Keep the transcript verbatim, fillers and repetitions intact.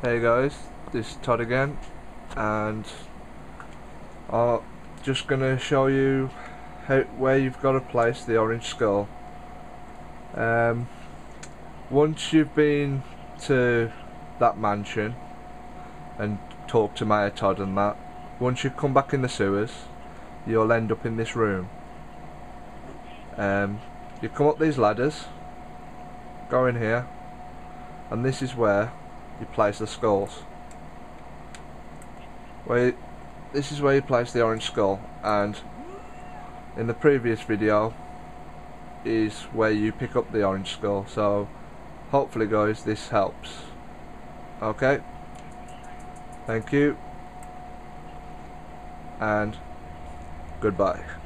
Hey guys, this is Todd again, and I'm just gonna show you how where you've got to place the orange skull. Um, once you've been to that mansion and talked to Mayor Todd and that, once you come back in the sewers, you'll end up in this room. Um, you come up these ladders, go in here, and this is where you place the skulls. Where you, this is where you place the orange skull, and in the previous video is where you pick up the orange skull. So hopefully guys this helps. Okay, thank you and goodbye.